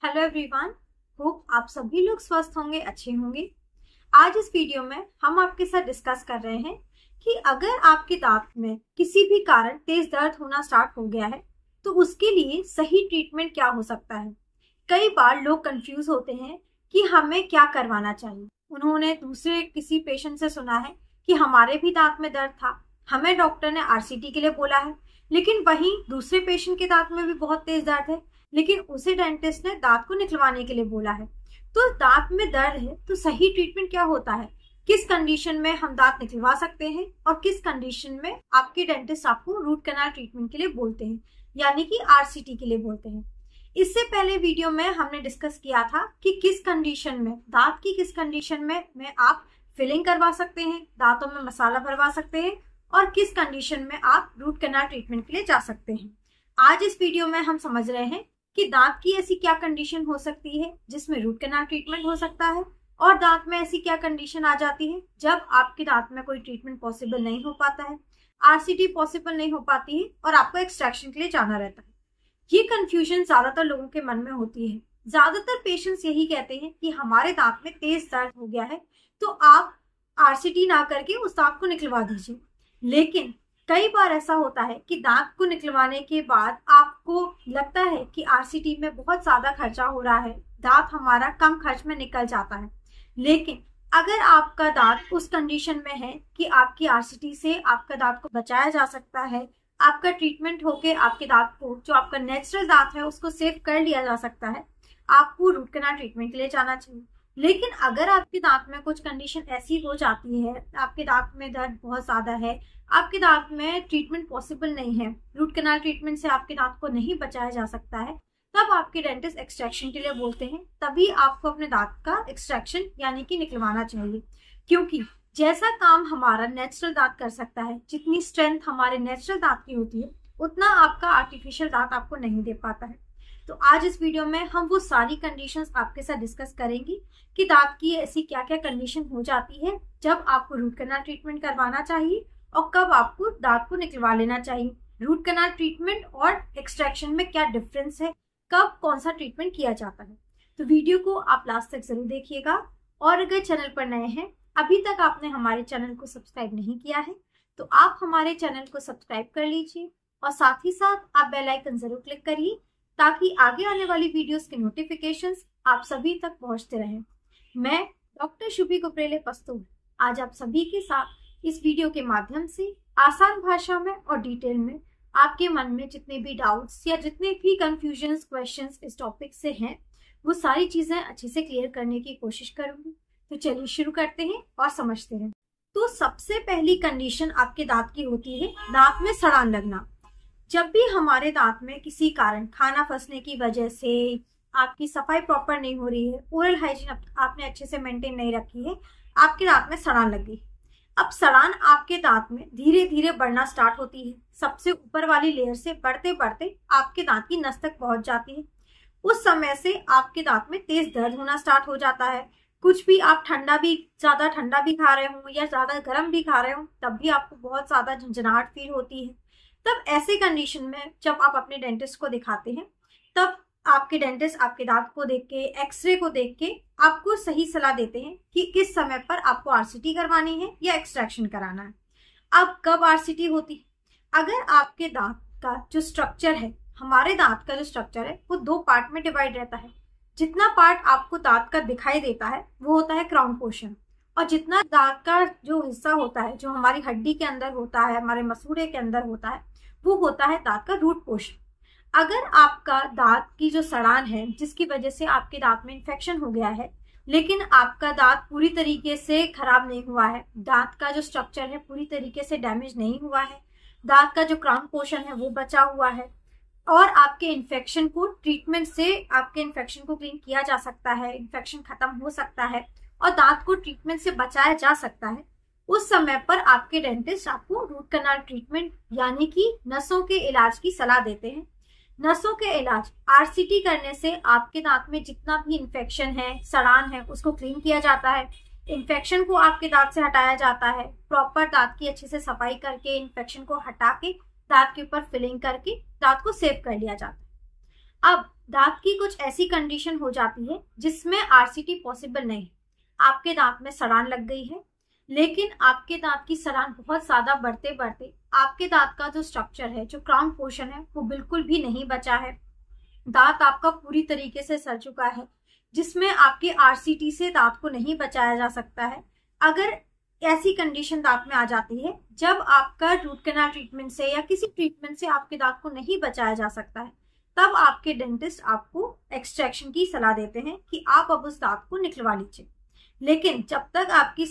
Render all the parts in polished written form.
Hello everyone, hope आप सभी लोग स्वस्थ होंगे, अच्छे होंगे। आज इस वीडियो में हम आपके साथ डिस्कस कर रहे हैं कि अगर आपके दांत में किसी भी कारण तेज दर्द होना स्टार्ट हो गया है तो उसके लिए सही ट्रीटमेंट क्या हो सकता है। कई बार लोग कंफ्यूज होते हैं कि हमें क्या करवाना चाहिए। उन्होंने दूसरे किसी पेशेंट से सुना है कि हमारे भी दांत में दर्द था, हमें डॉक्टर ने आरसीटी के लिए बोला है, लेकिन वहीं दूसरे पेशेंट के दांत में भी बहुत तेज दर्द है, लेकिन उसे डेंटिस्ट ने दांत को निकलवाने के लिए बोला है। तो दांत में दर्द है तो सही ट्रीटमेंट क्या होता है, किस कंडीशन में हम दांत निकलवा सकते हैं और किस कंडीशन में आपके डेंटिस्ट आपको रूट कैनाल ट्रीटमेंट के लिए बोलते हैं, यानी कि आरसीटी के लिए बोलते हैं। इससे पहले वीडियो में हमने डिस्कस किया था कि किस कंडीशन में दांत की किस कंडीशन में आप फिलिंग करवा सकते हैं, दांतों में मसाला भरवा सकते हैं और किस कंडीशन में आप रूट कैनाल ट्रीटमेंट के लिए जा सकते हैं। आज इस वीडियो में हम समझ रहे हैं कि दांत की ऐसी क्या कंडीशन हो सकती है जिसमें रूट कैनाल ट्रीटमेंट हो सकता है और दांत में ऐसी क्या कंडीशन आ जाती है जब आपके दांत में कोई ट्रीटमेंट पॉसिबल नहीं हो पाता है, आरसीटी पॉसिबल नहीं हो पाती है और आपको एक्सट्रैक्शन के लिए जाना रहता है। ये कंफ्यूजन ज्यादातर लोगों के मन में होती है। ज्यादातर पेशेंट्स यही कहते हैं कि हमारे दांत में तेज दर्द हो गया है तो आप आरसीटी ना करके उस दांत को निकलवा दीजिए। लेकिन कई बार ऐसा होता है कि दांत को निकलवाने के बाद आपको लगता है कि आरसीटी में बहुत ज्यादा खर्चा हो रहा है, दांत हमारा कम खर्च में निकल जाता है। लेकिन अगर आपका दांत उस कंडीशन में है कि आपकी आरसीटी से आपका दांत को बचाया जा सकता है, आपका ट्रीटमेंट होके आपके दांत को, जो आपका नेचुरल दांत है, उसको सेव कर लिया जा सकता है, आपको रूट कैनाल ट्रीटमेंट के लिए जाना चाहिए। लेकिन अगर आपके दांत में कुछ कंडीशन ऐसी हो जाती है, आपके दांत में दर्द बहुत ज्यादा है, आपके दांत में ट्रीटमेंट पॉसिबल नहीं है, रूट कैनाल ट्रीटमेंट से आपके दांत को नहीं बचाया जा सकता है, तब आपके डेंटिस्ट एक्सट्रैक्शन के लिए बोलते हैं। तभी आपको अपने दांत का एक्सट्रैक्शन यानी कि निकलवाना चाहिए, क्योंकि जैसा काम हमारा नेचुरल दांत कर सकता है, जितनी स्ट्रेंथ हमारे नेचुरल दांत की होती है, उतना आपका आर्टिफिशियल दांत आपको नहीं दे पाता है। तो आज इस वीडियो में हम वो सारी कंडीशंस आपके साथ डिस्कस करेंगे कि दांत की ऐसी क्या क्या कंडीशन हो जाती है जब आपको रूट कैनाल ट्रीटमेंट करवाना चाहिए और कब आपको दांत को निकलवा लेना चाहिए। रूट कैनाल ट्रीटमेंट और एक्सट्रैक्शन में क्या डिफरेंस है, कब कौन सा ट्रीटमेंट किया जाता है। तो वीडियो को आप लास्ट तक जरूर देखिएगा। और अगर चैनल पर नए हैं, अभी तक आपने हमारे चैनल को सब्सक्राइब नहीं किया है, तो आप हमारे चैनल को सब्सक्राइब कर लीजिए और साथ ही साथ आप बेल आइकन जरूर क्लिक करिए ताकि आगे आने वाली वीडियोस के नोटिफिकेशंस आप सभी तक पहुंचते रहें। मैं डॉक्टर शुभी कुपरेले पस्तूर आज आप सभी के साथ इस वीडियो के माध्यम से आसान भाषा में और डिटेल में आपके मन में जितने भी डाउट्स या जितने भी कंफ्यूजन्स, क्वेश्चंस इस टॉपिक से हैं, वो सारी चीजें अच्छे से क्लियर करने की कोशिश करूंगी। तो चलिए शुरू करते हैं और समझते हैं। तो सबसे पहली कंडीशन आपके दांत की होती है दांत में सड़ान लगना। जब भी हमारे दांत में किसी कारण खाना फंसने की वजह से आपकी सफाई प्रॉपर नहीं हो रही है, ओरल हाइजीन आपने अच्छे से मेंटेन नहीं रखी है, आपके दांत में सड़ान लग गई। अब सड़ान आपके दांत में धीरे धीरे बढ़ना स्टार्ट होती है, सबसे ऊपर वाली लेयर से बढ़ते बढ़ते आपके दांत की नस तक पहुंच जाती है। उस समय से आपके दांत में तेज दर्द होना स्टार्ट हो जाता है। कुछ भी आप ज्यादा ठंडा भी खा रहे हो या ज्यादा गर्म भी खा रहे हो, तब भी आपको बहुत ज्यादा झंझनाहट फील होती है। तब ऐसे कंडीशन में जब आप अपने डेंटिस्ट को दिखाते हैं, तब आपके डेंटिस्ट आपके दांत को देख के, एक्सरे को देख के आपको सही सलाह देते हैं कि किस समय पर आपको आरसीटी करवानी है या एक्सट्रैक्शन कराना है। अब कब आरसीटी होती है, अगर आपके दांत का जो स्ट्रक्चर है, हमारे दांत का जो स्ट्रक्चर है, वो दो पार्ट में डिवाइड रहता है। जितना पार्ट आपको दांत का दिखाई देता है वो होता है क्राउन पोर्शन, और जितना दांत का जो हिस्सा होता है, जो हमारी हड्डी के अंदर होता है, हमारे मसूड़े के अंदर होता है, वो होता है दांत का रूट पोर्शन। अगर आपका दांत की जो सड़ान है, जिसकी वजह से आपके दांत में इन्फेक्शन हो गया है, लेकिन आपका दांत पूरी तरीके से खराब नहीं हुआ है, दांत का जो स्ट्रक्चर है पूरी तरीके से डैमेज नहीं हुआ है, दांत का जो क्राउन पोर्शन है वो बचा हुआ है, और आपके इन्फेक्शन को ट्रीटमेंट से आपके इन्फेक्शन को क्लीन किया जा सकता है, इन्फेक्शन खत्म हो सकता है और दांत को ट्रीटमेंट से बचाया जा सकता है, उस समय पर आपके डेंटिस्ट आपको रूट कैनाल ट्रीटमेंट यानी कि नसों के इलाज की सलाह देते हैं। नसों के इलाज आरसीटी करने से आपके दांत में जितना भी इन्फेक्शन है, सड़ान है, उसको क्लीन किया जाता है, इन्फेक्शन को आपके दांत से हटाया जाता है, प्रॉपर दांत की अच्छे से सफाई करके इन्फेक्शन को हटा के दांत के ऊपर फिलिंग करके दांत को सेव कर लिया जाता है। अब दांत की कुछ ऐसी कंडीशन हो जाती है जिसमें आरसीटी पॉसिबल नहीं। आपके दांत में सड़ान लग गई है, लेकिन आपके दांत की सड़ान बहुत ज्यादा बढ़ते बढ़ते आपके दांत का जो स्ट्रक्चर है, जो क्राउन पोर्शन है, वो बिल्कुल भी नहीं बचा है। दांत आपका पूरी तरीके से सड़ चुका है, जिसमें आपके आरसीटी से दांत को नहीं बचाया जा सकता है। अगर ऐसी कंडीशन दांत में आ जाती है जब आपका रूट कैनाल ट्रीटमेंट से या किसी ट्रीटमेंट से आपके दांत को नहीं बचाया जा सकता है, तब आपके डेंटिस्ट आपको एक्सट्रैक्शन की सलाह देते हैं कि आप अब उस दांत को निकलवा लीजिए। लेकिन जब तक आपकी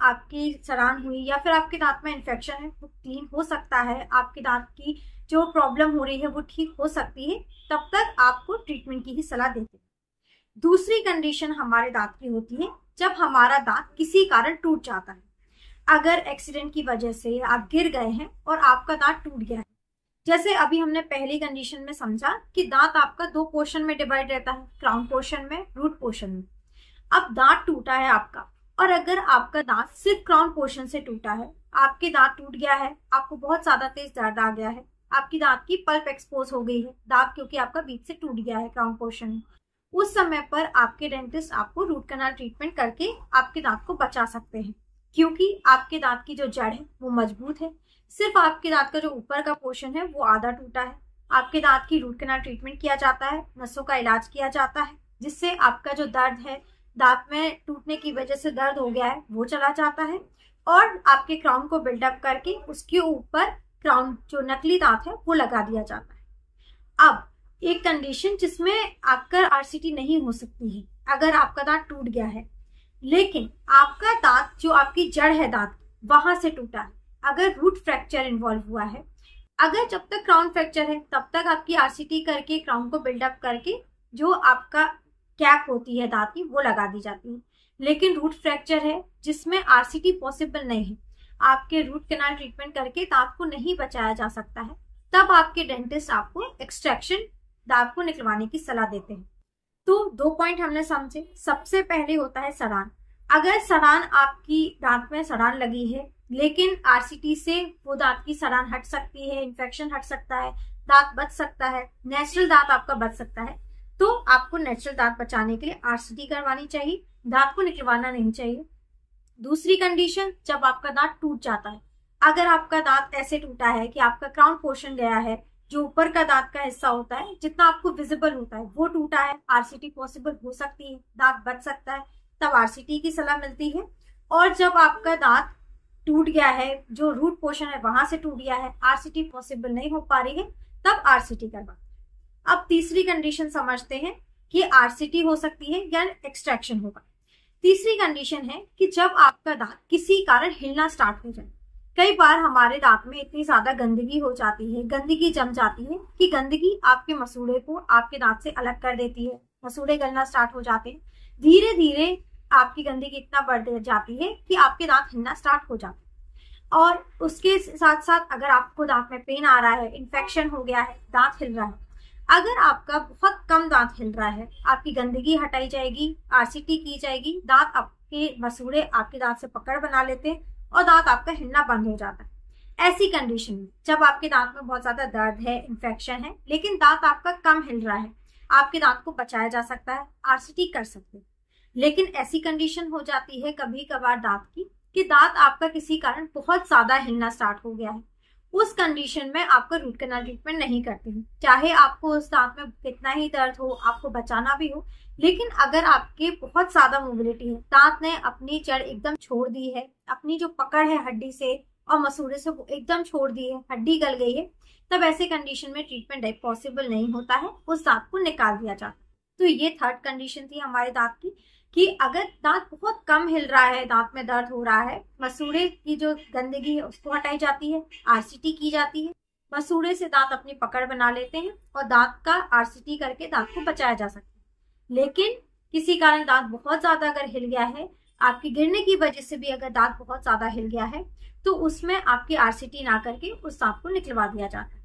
सड़ान हुई या फिर आपके दांत में इन्फेक्शन है, वो क्लीन हो सकता है, आपके दांत की जो प्रॉब्लम हो रही है वो ठीक हो सकती है, तब तक आपको ट्रीटमेंट की ही सलाह देते हैं। दूसरी कंडीशन हमारे दांत की होती है जब हमारा दांत किसी कारण टूट जाता है। अगर एक्सीडेंट की वजह से आप गिर गए हैं और आपका दांत टूट गया है, जैसे अभी हमने पहली कंडीशन में समझा कि दांत आपका दो पोर्शन में डिवाइड रहता है, क्राउन पोर्शन में, रूट पोर्शन में। अब दांत टूटा है आपका, और अगर आपका दांत सिर्फ क्राउन पोर्शन से टूटा है, आपके दांत टूट गया है, आपको बहुत ज्यादा तेज दर्द आ गया है, आपकी दांत की पल्प एक्सपोज हो गई है, दांत क्योंकि आपका बीच से टूट गया है क्राउन पोर्शन में, उस समय पर आपके डेंटिस्ट आपको रूट कैनाल ट्रीटमेंट करके आपके दांत को बचा सकते हैं, क्योंकि आपके दांत की जो जड़ है वो मजबूत है। सिर्फ आपके दांत का जो ऊपर का पोर्शन है वो आधा टूटा है। आपके दांत की रूट कैनाल ट्रीटमेंट किया जाता है, नसों का इलाज किया जाता है, जिससे आपका जो दर्द है, दांत में टूटने की वजह से दर्द हो गया है, वो चला जाता है, और आपके क्राउन को बिल्डअप करके उसके ऊपर क्राउन जो नकली दांत है वो लगा दिया जाता है। अब एक कंडीशन जिसमें आपका आरसीटी नहीं हो सकती है, अगर आपका दांत टूट गया है लेकिन आपका दांत जो आपकी जड़ है दांत वहां से टूटा है, अगर रूट फ्रैक्चर इन्वॉल्व हुआ है, अगर जब तक क्राउन फ्रैक्चर है तब तक आपकी आरसीटी करके क्राउन को बिल्डअप करके जो आपका कैप होती है दांत की वो लगा दी जाती है। लेकिन रूट फ्रैक्चर है जिसमें आरसीटी पॉसिबल नहीं है, आपके रूट कैनाल ट्रीटमेंट करके दांत को नहीं बचाया जा सकता है, तब आपके डेंटिस्ट आपको एक्सट्रैक्शन दांत को निकलवाने की सलाह देते हैं। तो दो पॉइंट हमने समझे। सबसे पहले होता है सड़ान। अगर सड़ान आपकी दांत में सड़ान लगी है लेकिन आरसीटी से वो दांत की सड़ान हट सकती है, इन्फेक्शन हट सकता है, दांत बच सकता है, नेचुरल दांत आपका बच सकता है, तो आपको नेचुरल दांत बचाने के लिए आरसीटी करवानी चाहिए, दांत को निकलवाना नहीं चाहिए। दूसरी कंडीशन, जब आपका दांत टूट जाता है, अगर आपका दांत ऐसे टूटा है कि आपका क्राउन पोर्शन गया है, जो ऊपर का दांत का हिस्सा होता है जितना आपको विजिबल होता है वो टूटा है, आरसीटी पॉसिबल हो सकती है, दांत बच सकता है, तब आरसीटी की सलाह मिलती है। और जब आपका दांत टूट गया है, जो रूट पोर्शन है वहां से टूट गया है, आरसीटी पॉसिबल नहीं हो पा रही है, तब आरसीटी करवा। अब तीसरी कंडीशन समझते हैं कि आरसीटी हो सकती है या एक्सट्रैक्शन होगा। तीसरी कंडीशन है कि जब आपका दांत किसी कारण हिलना स्टार्ट हो जाए। कई बार हमारे दांत में इतनी ज्यादा गंदगी हो जाती है, गंदगी जम जाती है कि गंदगी आपके मसूड़े को आपके दांत से अलग कर देती है, मसूड़े गलना स्टार्ट हो जाते हैं, धीरे धीरे आपकी गंदगी इतना बढ़ जाती है कि आपके दांत हिलना स्टार्ट हो जाते हैं। और उसके साथ साथ अगर आपको दांत में पेन आ रहा है, इन्फेक्शन हो गया है, दांत हिल रहा है, अगर आपका बहुत कम दांत हिल रहा है, आपकी गंदगी हटाई जाएगी, आरसीटी की जाएगी, दांत आपके मसूड़े आपके दांत से पकड़ बना लेते हैं और दांत आपका हिलना बंद हो जाता है। ऐसी कंडीशन में जब आपके दांत में बहुत ज्यादा दर्द है, इन्फेक्शन है, लेकिन दांत आपका कम हिल रहा है, आपके दांत को बचाया जा सकता है, आरसीटी कर सकते हैं। लेकिन ऐसी कंडीशन हो जाती है कभी कभार दांत की कि दांत आपका किसी कारण बहुत ज्यादा हिलना स्टार्ट हो गया है, उस कंडीशन में आपका रूट कैनाल ट्रीटमेंट नहीं करते हैं, चाहे आपको उस दांत में कितना ही दर्द हो, आपको बचाना भी हो। लेकिन अगर आपके बहुत ज्यादा मोबिलिटी है, दांत ने अपनी जड़ एकदम छोड़ दी है, अपनी जो पकड़ है हड्डी से और मसूड़े से वो एकदम छोड़ दी है, हड्डी गल गई है, तब ऐसे कंडीशन में ट्रीटमेंट पॉसिबल नहीं होता है, उस दांत को निकाल दिया जाता है। तो ये थर्ड कंडीशन थी हमारे दांत की कि अगर दांत बहुत कम हिल रहा है, दांत में दर्द हो रहा है, मसूड़े की जो गंदगी है उसको हटाई जाती है, आरसीटी की जाती है, मसूड़े से दांत अपनी पकड़ बना लेते हैं और दांत का आरसीटी करके दांत को बचाया जा सकता है। लेकिन किसी कारण दांत बहुत ज्यादा अगर हिल गया है, आपकी गिरने की वजह से भी अगर दांत बहुत ज्यादा हिल गया है, तो उसमें आपकी आरसीटी ना करके उस दांत को निकलवा दिया जाता है।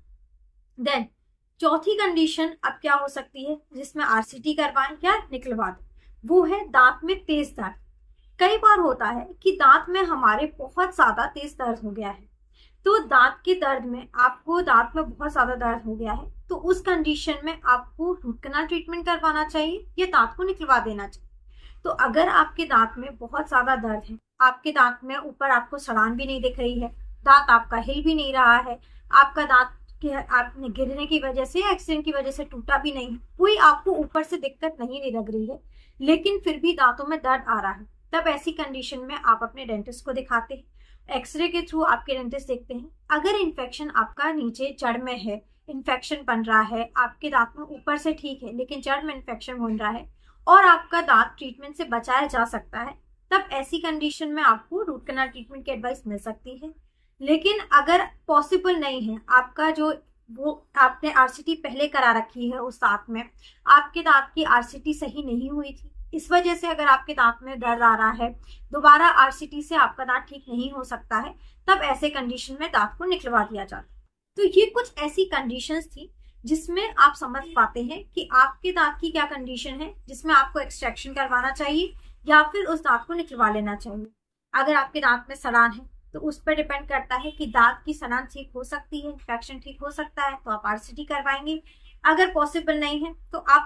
देन चौथी कंडीशन अब क्या हो सकती है जिसमें आरसीटी करवाएं या निकलवा दें, वो है दांत में तेज दर्द। कई बार होता है कि दांत में हमारे बहुत ज्यादा तेज दर्द हो गया है, तो दांत के दर्द में आपको दांत में बहुत ज्यादा दर्द हो गया है, तो उस कंडीशन में आपको रूट कैनाल ट्रीटमेंट करवाना चाहिए या दांत को निकलवा देना चाहिए। तो अगर आपके दांत में बहुत ज्यादा दर्द है, आपके दांत में ऊपर आपको सड़ान भी नहीं दिख रही है, दांत आपका हिल भी नहीं रहा है, आपका दांत आपने गिरने की वजह से या एक्सीडेंट की वजह से टूटा भी नहीं है, कोई आपको ऊपर से दिक्कत नहीं लग रही है, लेकिन फिर भी दांतों में दर्द आ रहा है, तब ऐसी कंडीशन में आप अपने डेंटिस्ट को दिखाते हैं। एक्सरे के थ्रू आपके डेंटिस्ट देखते हैं। अगर इन्फेक्शन आपका नीचे जड़ में है, इन्फेक्शन बन रहा है, आपके दांत में ऊपर से ठीक है लेकिन जड़ में इन्फेक्शन बन रहा है और आपका दांत ट्रीटमेंट से बचाया जा सकता है, तब ऐसी कंडीशन में आपको रूट कैनाल ट्रीटमेंट की एडवाइस मिल सकती है। लेकिन अगर पॉसिबल नहीं है, आपका जो वो आपने आरसीटी पहले करा रखी है, उस दांत में आपके दांत की आरसीटी सही नहीं हुई थी, इस वजह से अगर आपके दांत में दर्द आ रहा है, दोबारा आरसीटी से आपका दांत ठीक नहीं हो सकता है, तब ऐसे कंडीशन में दांत को निकलवा दिया जाता है। तो ये कुछ ऐसी कंडीशंस थी जिसमें आप समझ पाते हैं कि आपके दांत की क्या कंडीशन है, जिसमें आपको एक्सट्रैक्शन करवाना चाहिए या फिर उस दांत को निकलवा लेना चाहिए। अगर आपके दांत में सड़ान है तो उस पर डिपेंड करता है कि दांत की सड़ान ठीक हो सकती है, इन्फेक्शन ठीक हो सकता है, तो आप आरसीटी करवाएंगे। अगर पॉसिबल नहीं है तो आप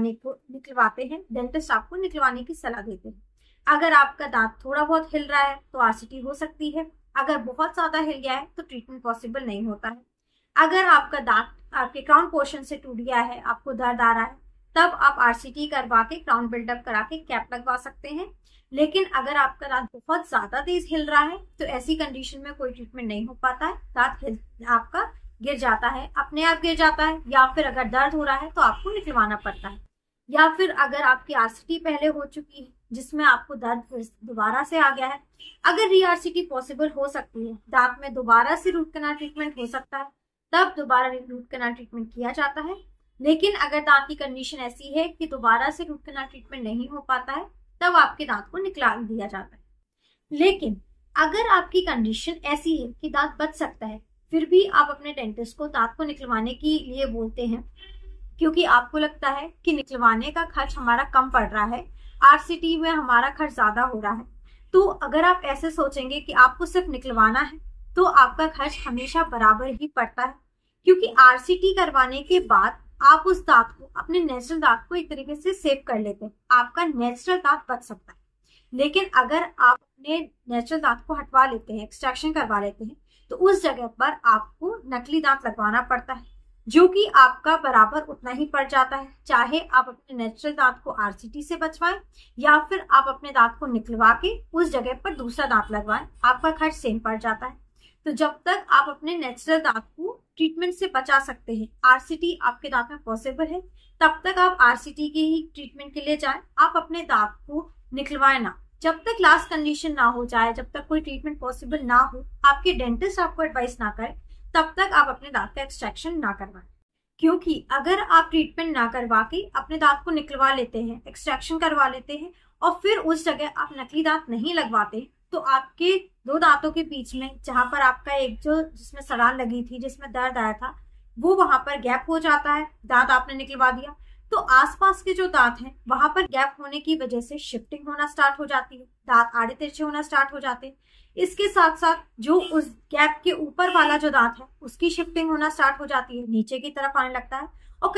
निकलवाते हैं, डेंटिस्ट आपको निकलवाने की सलाह देते हैं। अगर आपका दांत थोड़ा बहुत हिल रहा है तो आरसीटी हो सकती है, अगर बहुत ज्यादा हिल गया है तो ट्रीटमेंट पॉसिबल नहीं होता है। अगर आपका दांत आपके क्राउन पोर्शन से टूट गया है, आपको दर्द आ रहा है, तब आप आरसीटी करवा के क्राउन बिल्डअप करा के कैप लगवा सकते हैं। लेकिन अगर आपका दांत बहुत ज्यादा तेज हिल रहा है तो ऐसी कंडीशन में कोई ट्रीटमेंट नहीं हो पाता है, दांत आपका गिर जाता है, अपने आप गिर जाता है, या फिर अगर दर्द हो रहा है तो आपको निकलवाना पड़ता है। या फिर अगर आपकी आरसीटी पहले हो चुकी है जिसमें आपको दर्द फिर दोबारा से आ गया है, अगर री आरसीटी पॉसिबल हो सकती है, दांत में दोबारा से रूट कैनाल ट्रीटमेंट हो सकता है, तब दोबारा रूट कैनाल ट्रीटमेंट किया जाता है। लेकिन अगर दांत की कंडीशन ऐसी है कि दोबारा से रूट कैनाल ट्रीटमेंट नहीं हो पाता है, तब आपके दांत को निकला दिया जाता है। लेकिन अगर आपकी कंडीशन ऐसी है कि दांत बच सकता है, फिर भी आप अपने डेंटिस्ट को दांत को निकलवाने के लिए बोलते हैं, क्योंकि आपको लगता है कि निकलवाने का खर्च हमारा कम पड़ रहा है, आरसीटी में हमारा खर्च ज्यादा हो रहा है, तो अगर आप ऐसे सोचेंगे कि आपको सिर्फ निकलवाना है तो आपका खर्च हमेशा बराबर ही पड़ता है, क्योंकि आरसीटी करवाने के बाद आप उस दांत को, अपने नेचुरल दांत को एक तरीके से सेव कर लेते हैं, आपका नेचुरल दांत बच सकता है। लेकिन अगर आप अपने नेचुरल दांत को हटवा लेते हैं, एक्सट्रैक्शन करवा लेते हैं, तो उस जगह पर आपको नकली दांत लगवाना पड़ता है, जो कि आपका बराबर उतना ही पड़ जाता है, चाहे आप अपने नेचुरल दांत को आरसीटी से बचवाएं या फिर आप अपने दांत को निकलवा के उस जगह पर दूसरा दांत लगवाएं, आपका खर्च सेम पड़ जाता है। तो जब तक आप अपने नेचुरल दांत को ट्रीटमेंट से बचा सकते हैं, आरसीटी आपके दांत में पॉसिबल है, तब तक आप आरसीटी की ही ट्रीटमेंट के लिए जाएं, आप अपने दांत को निकलवाएं ना। जब तक लास्ट कंडीशन ना हो जाए, जब तक कोई ट्रीटमेंट पॉसिबल ना हो, आपके डेंटिस्ट आपको एडवाइस ना करे, तब तक आप अपने दांत का एक्सट्रैक्शन ना करवाएं। क्योंकि अगर आप ट्रीटमेंट ना करवा के अपने दांत को निकलवा लेते हैं, एक्सट्रैक्शन करवा लेते हैं और फिर उस जगह आप नकली दांत नहीं लगवाते, तो आपके दो दांतों के बीच में, जहां पर आपका एक जो जिसमें सड़ान लगी थी, जिसमें दर्द आया था, वो वहां पर गैप हो जाता है, दांत आपने निकलवा दिया, तो आसपास के जो दांत हैं वहां पर गैप होने की वजह से शिफ्टिंग होना स्टार्ट हो जाती है, दांत आड़े तिरछे होना स्टार्ट हो जाते हैं। इसके साथ साथ जो उस गैप के ऊपर वाला जो दांत है उसकी शिफ्टिंग होना स्टार्ट हो जाती है, नीचे की तरफ आने लगता है, और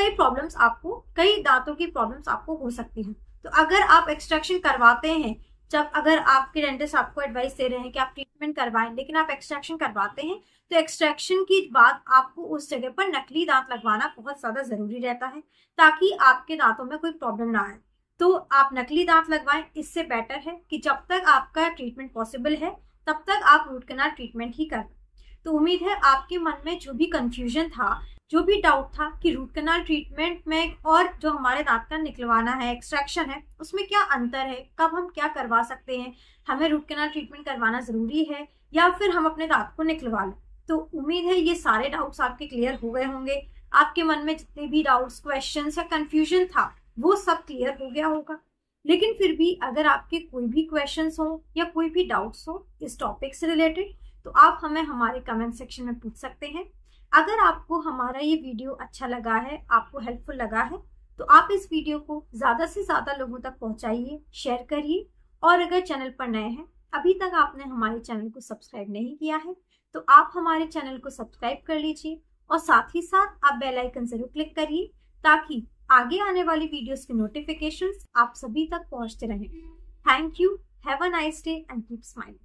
कई दांतों की प्रॉब्लम्स आपको हो सकती है। तो अगर आप एक्सट्रैक्शन करवाते हैं, अगर आपके डेंटिस्ट आपको एडवाइस दे रहे हैं कि आप ट्रीटमेंट करवाएं, लेकिन आप एक्सट्रैक्शन करवाते हैं, तो एक्सट्रैक्शन के बाद आपको उस जगह पर नकली दांत लगवाना बहुत ज्यादा जरूरी रहता है, ताकि आपके दांतों में कोई प्रॉब्लम ना आए। तो आप नकली दांत लगवाएं, इससे बेटर है कि जब तक आपका ट्रीटमेंट पॉसिबल है तब तक आप रूट कैनाल ट्रीटमेंट ही करें। तो उम्मीद है आपके मन में जो भी कंफ्यूजन था, जो भी डाउट था कि रूट कैनाल ट्रीटमेंट में और जो हमारे दांत का निकलवाना है, एक्सट्रैक्शन है, उसमें क्या अंतर है, कब हम क्या करवा सकते हैं, हमें रूट कैनाल ट्रीटमेंट करवाना जरूरी है या फिर हम अपने दांत को निकलवा लें। तो उम्मीद है ये सारे डाउट्स आपके क्लियर हो गए होंगे। आपके मन में जितने भी डाउट्स, क्वेश्चन या कंफ्यूजन था वो सब क्लियर हो गया होगा। लेकिन फिर भी अगर आपके कोई भी क्वेश्चंस हो या कोई भी डाउट्स हो इस टॉपिक से रिलेटेड, तो आप हमें हमारे कमेंट सेक्शन में पूछ सकते हैं। अगर आपको हमारा ये वीडियो अच्छा लगा है, आपको हेल्पफुल लगा है, तो आप इस वीडियो को ज्यादा से ज्यादा लोगों तक पहुंचाइए, शेयर करिए। और अगर चैनल पर नए हैं, अभी तक आपने हमारे चैनल को सब्सक्राइब नहीं किया है, तो आप हमारे चैनल को सब्सक्राइब कर लीजिए और साथ ही साथ आप बेल आइकन जरूर क्लिक करिए ताकि आगे आने वाली वीडियोस की नोटिफिकेशंस आप सभी तक पहुंचते रहें। Thank you, have a nice day and keep smiling.